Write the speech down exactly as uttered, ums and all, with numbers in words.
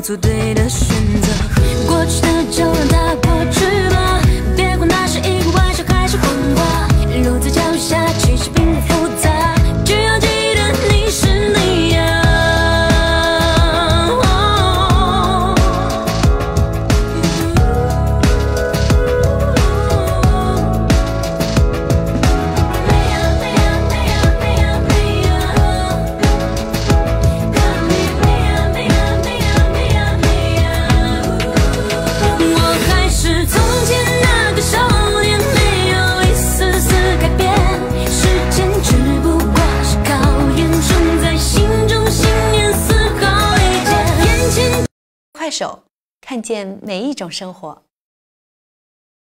做对的选择。过去的就让它过去吧，别管它是一个玩笑还是谎话。路在脚下，其实并不复杂，只要记得你是你呀。 快手，看见每一种生活。